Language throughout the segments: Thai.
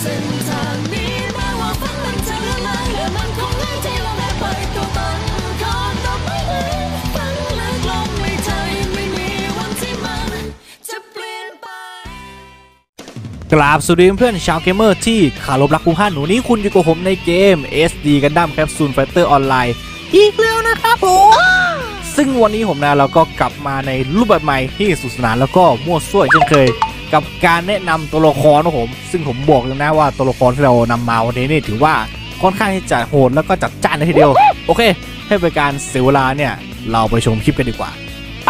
เส้นทางนี้แม้ว่าฝันมันจะเลื่อนลอยและมันคงไม่ที่เราได้ไปตัวตันก่อนต่อไปนี้ฝันลึกลงไม่ใช่ไม่มีวันที่มันจะเปลี่ยนไปกราบสวัสดีเพื่อนชาวเกมเมอร์ที่เคารพรักทุกท่านหนูนี้คุณอยู่กับผมในเกม SD Gundam Capsule Fighter Online อีกแล้วนะครับผมซึ่งวันนี้ผมนะเราก็กลับมาในรูปแบบใหม่ที่สนุกสนานแล้วก็มั่วซั่วเช่นเคยกับการแนะนำตัวละครของผมซึ่งผมบอกเลยนะว่าตัวละครที่เรานำมาวันนี้นี่ถือว่าค่อนข้างที่จะโหดแล้วก็จัดจ้านเลยทีเดียวโอเคให้เป็นการเสียเวลาเนี่ยเราไปชมคลิปกันดีกว่าไป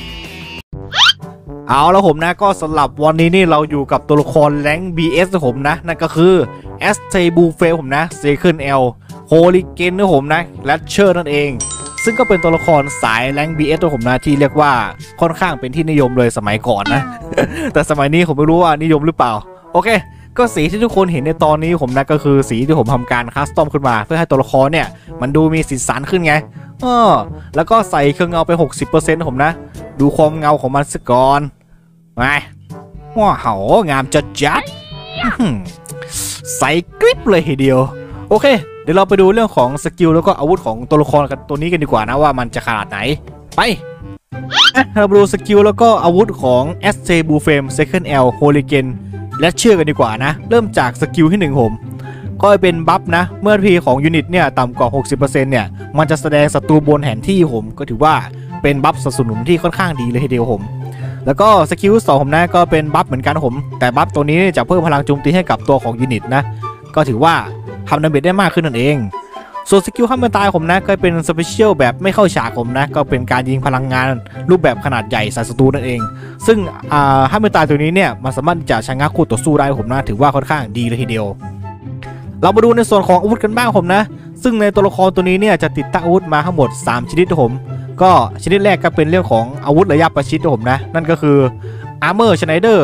เอาแล้วผมนะก็สำหรับวันนี้นี่เราอยู่กับตัวละครแรงค์ BS นะผมนะนั่นก็คือ ST Bullframe ผมนะ Second L Hurricane นะผมนะ Latcher นั่นเองซึ่งก็เป็นตัวละครสายแรงค์ BS นะผมนะที่เรียกว่าค่อนข้างเป็นที่นิยมเลยสมัยก่อนนะ แต่สมัยนี้ผมไม่รู้ว่านิยมหรือเปล่าโอเคก็สีที่ทุกคนเห็นในตอนนี้ผมนะก็คือสีที่ผมทำการคัสตอมขึ้นมาเพื่อให้ตัวละครเนี่ยมันดูมีสีสันขึ้นไงแล้วก็ใส่เครื่องเงาไป 60% ผมนะดูความเงาของมันสักก่อนไงว้าวงามจัดใส่กริปเลยทีเดียวโอเคเดี๋ยวเราไปดูเรื่องของสกิลแล้วก็อาวุธของตัวละครกันตัวนี้กันดีกว่านะว่ามันจะขนาดไหนไปเราไปดูสกิลแล้วก็อาวุธของ ST Bullframe Second L Hurricane และเชื่อกันดีกว่านะเริ่มจากสกิลที่1ผมก็เป็นบัฟนะเมื่อพีของยูนิตเนี่ยต่ำกว่า 60% เนี่ยมันจะแสดงศัตรูบนแผนที่ผมก็ถือว่าเป็นบัฟสนับสนุนที่ค่อนข้างดีเลยทีเดียวผมแล้วก็สกิล2ผมนะก็เป็นบัฟเหมือนกันผมแต่บัฟตัวนี้จะเพิ่มพลังโจมตีให้กับตัวของยูนิตนะก็ถือว่าทำดาเมจได้มากขึ้นนั่นเองส่วนสกิลห้ามไม่ตายผมนะก็เป็นสเปเชียลแบบไม่เข้าฉากผมนะก็เป็นการยิงพลังงานรูปแบบขนาดใหญ่ใส่ศัตรูนั่นเองซึ่งห้ามไม่ตายตัวนี้เนี่ยมันสามารถจะชะงักคู่ต่อสู้ได้ผมนะถือว่าค่อนข้างดีเลยทีเดียวเรามาดูในส่วนของอาวุธกันบ้างผมนะซึ่งในตัวละครตัวนี้เนี่ยจะติดตั้งอาวุธมาทั้งหมด3ชนิดผมก็ชนิดแรกก็เป็นเรื่องของอาวุธระยะประชิดผมนะนั่นก็คือ Armor Schneider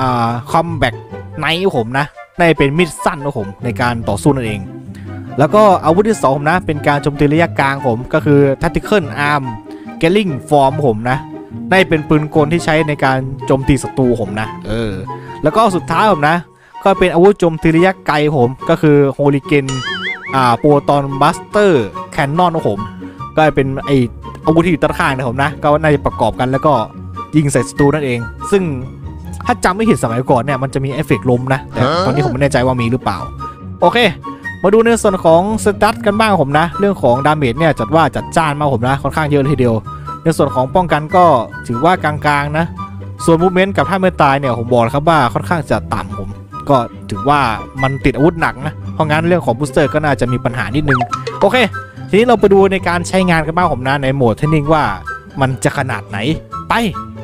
Combat Knife ผมนะได้เป็นมีดสั้นนะผมในการต่อสู้นั่นเองแล้วก็อาวุธที่2ผมนะเป็นการโจมตีระยะกลางผมก็คือ Tactical Arm Gatling Form ผมนะได้เป็นปืนกลที่ใช้ในการโจมตีศัตรูผมนะแล้วก็สุดท้ายผมนะก็เป็นอาวุธโจมตีระยะไกลผมก็คือ Hurricane Proton Buster Cannon นะผมก็เป็นไออาวุธที่อยู่ด้านข้างนะผมนะก็น่าจะประกอบกันแล้วก็ยิงใส่ศัตรูนั่นเองซึ่งถ้าจำไม่ผิดสมัยก่อนเนี่ยมันจะมีเอฟเฟกต์ลมนะแต่ตอนนี้ผมไม่แน่ใจว่ามีหรือเปล่าโอเคมาดูในส่วนของสตัทกันบ้างผมนะเรื่องของดาเมจเนี่ยจัดว่าจัดจ้านมากผมนะค่อนข้างเยอะเลยทีเดียวในส่วนของป้องกันก็ถือว่ากลางๆนะส่วนมูฟเมนต์กับท่าไม่ตายเนี่ยผมบอกครับว่าค่อนข้างจะต่ำผมก็ถือว่ามันติดอาวุธหนักนะเพราะงั้นเรื่องของบูสเตอร์ก็น่าจะมีปัญหานิดนึงโอเคทีนี้เราไปดูในการใช้งานกันบ้างผมนะในโหมดเทรนนิ่งว่ามันจะขนาดไหนไป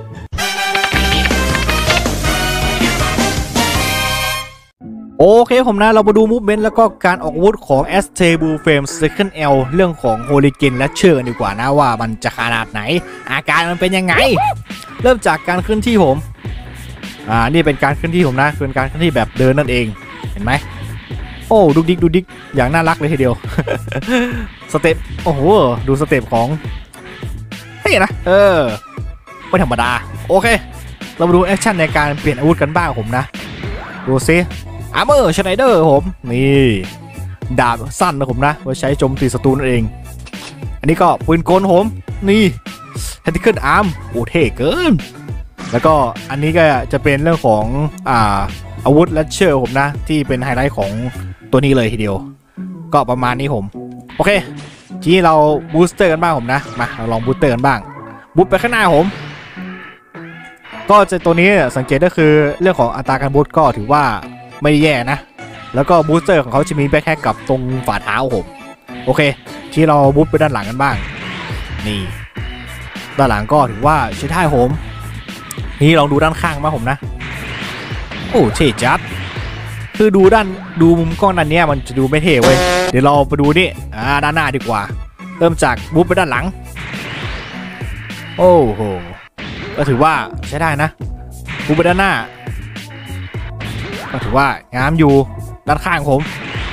โอเคผมนะเรามาดูมูฟเมนต์แล้วก็การออกอาวุธของ ST Bullframe Second L เรื่องของ Hurricane และเชื่อกันดีกว่านะว่ามันจะขนาดไหนอาการมันเป็นยังไงเริ่มจากการเคลื่อนที่ผมนี่เป็นการเคลื่อนที่ผมนะเป็นการเคลื่อนที่แบบเดินนั่นเองเห็นไหมโอ้ดูดิกอย่างน่ารักเลยทีเดียว สเต็ปโอ้โหดูสเต็ปของเฮ้ยนะไม่ธรรมดาโอเคเรามาดูแอคชั่นในการเปลี่ยนอาวุธกันบ้างผมนะดูซิArmor Schneider ผมนี่ดาบสั้นนะผมนะไว้ใช้โจมตีศัตรูนั่นเองอันนี้ก็ปืนกลผมนี่ Tactical Arm โอ้เท่เกินแล้วก็อันนี้ก็จะเป็นเรื่องของอาวุธและเชือกผมนะที่เป็นไฮไลท์ของตัวนี้เลยทีเดียวก็ประมาณนี้ผมโอเคทีนี้เราบูสเตอร์กันบ้างผมนะมาเราลองบูสเตอร์กันบ้างบูสไปข้างหน้าผมก็จะตัวนี้สังเกตก็คือเรื่องของอัตราการบูสก็ถือว่าไม่แย่นะแล้วก็บูสเตอร์ของเขาจะมีแบ็คแฮกกับตรงฝ่าเท้าผมโอเคที่เราบูสไปด้านหลังกันบ้างนี่ด้านหลังก็ถือว่าใช้ได้ผมนี่ลองดูด้านข้างมาผมนะโอ้เท่จัดคือดูมุมกล้องด้านนี้มันจะดูไม่เท่เว้ยเดี๋ยวเราไปดูนี่ด้านหน้าดีกว่าเริ่มจากบูสไปด้านหลังโอ้โหก็ถือว่าใช้ได้นะบูสไปด้านหน้าก็ถือว่างามอยู่ด้านข้างผม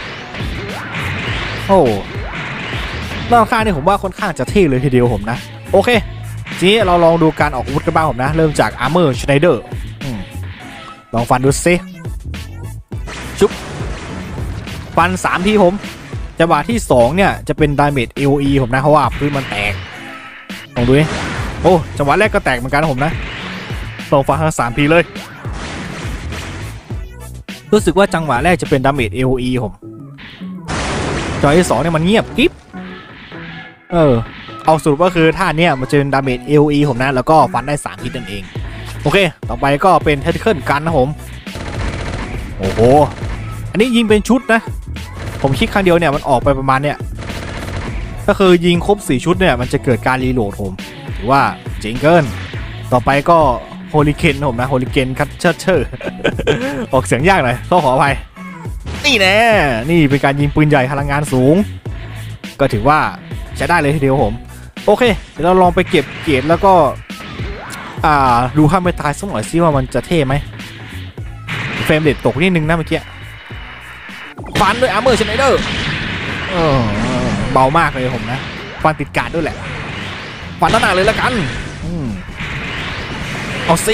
โอ้ด้านข้างนี่ผมว่าค่อนข้างจะเท่เลยทีเดียวผมนะโอเคทีนี้เราลองดูการออกอาวุธกันบ้างผมนะเริ่มจาก Armor Schneider ลองฟันดูซิชุบฟัน3ทีผมจังหวะที่2เนี่ยจะเป็นดาเมจ AOE ผมนะเพราะว่าพื้นมันแตกลองดูนี่โอ้จังหวะแรกก็แตกเหมือนกันนะผมนะลองฟันทั้ง3ทีเลยรู้สึกว่าจังหวะแรกจะเป็นดาเมจ AOE ผมจังหวะที่2เนี่ยมันเงียบกิ๊บเอาสรุปก็คือท่าเนี้ยมันจะเป็นดาเมจ AOE ผมนะแล้วก็ฟันได้3ทีนั่นเองโอเคต่อไปก็เป็นเทคนิคกันนะผมโอ้โหอันนี้ยิงเป็นชุดนะผมคลิกครั้งเดียวเนี่ยมันออกไปประมาณเนี่ยก็คือยิงครบ4ชุดเนี่ยมันจะเกิดการรีโหลดผมถือว่าเจ๋งเกินต่อไปก็โฮลิเคนผมนะโฮลิเคนคัตเชอร์ ออกเสียงยากหน่อยต้องขออภัยนี่แน่นี่เป็นการยิงปืนใหญ่พลังงานสูงก็ถือว่าใช้ได้เลยทีเดียวผมโอเคเดี๋ยวเราลองไปเก็บเกรดแล้วก็ดูข้ามไปตายสักหน่อยซิว่ามันจะเท่ไหมเฟรมเรทตกนิดนึงนะเมื่อกี้ฟันด้วยอาร์เมอร์ชไนเดอร์เบามากเลยผมนะฟันติดการ์ดด้วยแหละฟันด้านหน้าเลยละกันเอาสิ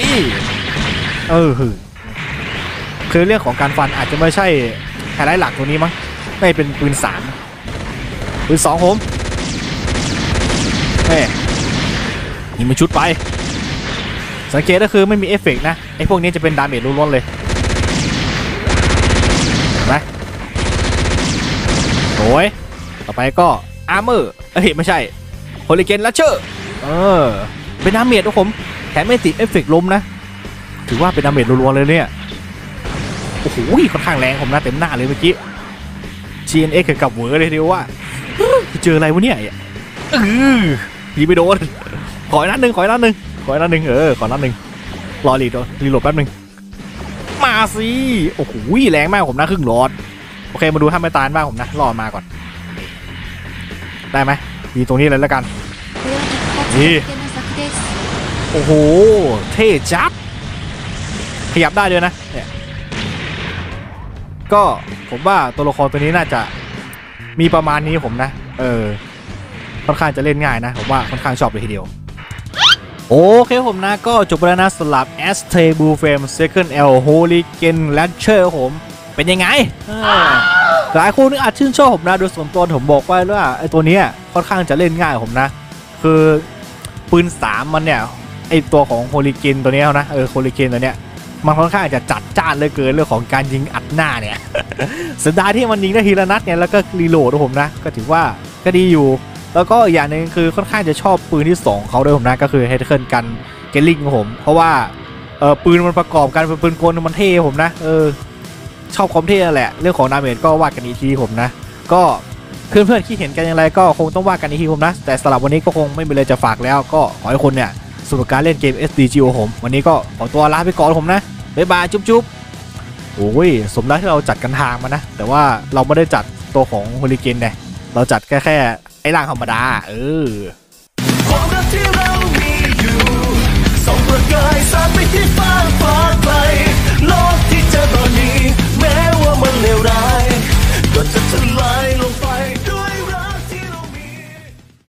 คือเรื่องของการฟันอาจจะไม่ใช่ไฮไลท์หลักตัวนี้มั้งไม่เป็นปืน3ปืน2ผมนี่มันชุดไปสังเกตก็คือไม่มีเอฟเฟกต์นะไอ้พวกนี้จะเป็นดาเมจล้วนๆเลยเห็นไหมโอ้ยต่อไปก็อาร์เมอร์ไม่ใช่โฮลิเกนลัชเชอร์เป็นดาเมจนะผมแถมไม่ติดเอฟเฟกต์ลมนะถือว่าเป็นดาเมจล้วนๆเลยเนี่ยโอ้โหค่อนข้างแรงผมนะเต็มหน้าเลยเมื่อกี้ GNX กับเวอร์เลยทีเดียวว่าเจออะไรวะเนี่ยยิงไปโดนขอนัดหนึ่งขอนัดหนึ่งขอนัดหนึ่งรอรีโหลดแป๊บนึงมาสิโอ้โหแรงมากผมนะครึ่งหลอดโอเคมาดูท่าไม่ตายบ้างผมนะรอมาก่อนได้ไหมดีตรงนี้เลยแล้วกันนี่โอ้โหเท่จับขยับได้ด้วยนะเนี่ยก็ผมว่าตัวละครตัวนี้น่าจะมีประมาณนี้ผมนะค่อนข้างจะเล่นง่ายนะผมว่าค่อนข้างชอบเลยทีเดียวโอเคผมนะก็จบไปแล้วนะสำหรับ Stable Frame Second L Holiken Latcher ผมเป็นยังไงหลายคนนึกอาจชื่นชอบผมนะโดยส่วนตัวผมบอกไว้ว่าไอ้ตัวนี้ค่อนข้างจะเล่นง่ายผมนะคือปืน3มันเนี่ยไอ้ตัวของ Holiken ตัวนี้นะHoliken ตัวเนี้ยมันค่อนข้างจะจัดจ้านเลยเกินเรื่องของการยิงอัดหน้าเนี่ยเสียดายที่มันยิงได้ทีละนัดเนี่ยแล้วก็รีโหลดผมนะก็ถือว่าก็ดีอยู่แล้วก็อย่างหนึ่งคือค่อนข้างจะชอบปืนที่2เขาด้วยผมนะก็คือเฮดเคิลกันเกลลิงผมเพราะว่าปืนมันประกอบกันเป็นปืนกลมันเท่ผมนะชอบความเท่แหละเรื่องของดาเมจก็ว่ากันอีกทีผมนะก็เพื่อนๆคิดเห็นกันอย่างไรก็คงต้องว่ากันอีกทีผมนะแต่สำหรับวันนี้ก็คงไม่มีอะไรจะฝากแล้วก็ขอให้คนเนี่ยสนุกการเล่นเกม SDGO ผมวันนี้ก็ขอตัวลาไปก่อนผมนะบ๊ายบายจุ๊บโอ้ยสมแล้วที่เราจัดกันทางมานะแต่ว่าเราไม่ได้จัดตัวของโฮลิเกนเนี่ยเราจัดแค่ไอ้ร่างธรรมดาความรักที่เรามีอยู่ส่องประกายสาดไปที่ฟ้า